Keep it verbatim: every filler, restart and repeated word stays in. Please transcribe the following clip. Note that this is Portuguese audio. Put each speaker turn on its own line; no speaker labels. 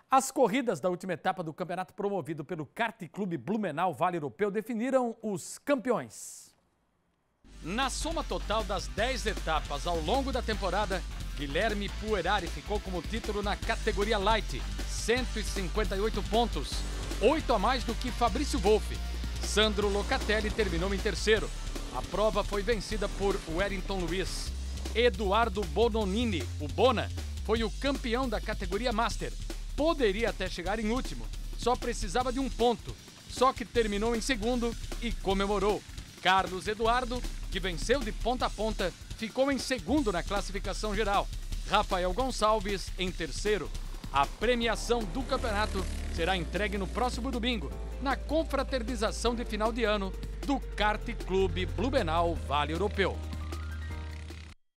As corridas da última etapa do campeonato promovido pelo Kart Clube Blumenau Vale Europeu definiram os campeões. Na soma total das dez etapas ao longo da temporada, Guilherme Puerari ficou como título na categoria Light, cento e cinquenta e oito pontos, oito a mais do que Fabrício Wolff. Sandro Locatelli terminou em terceiro. A prova foi vencida por Wellington Luiz. Eduardo Bononini, o Bona, foi o campeão da categoria Master. Poderia até chegar em último, só precisava de um ponto, só que terminou em segundo e comemorou. Carlos Eduardo, que venceu de ponta a ponta, ficou em segundo na classificação geral. Rafael Gonçalves em terceiro. A premiação do campeonato será entregue no próximo domingo, na confraternização de final de ano do Kart Clube Blumenau Vale Europeu.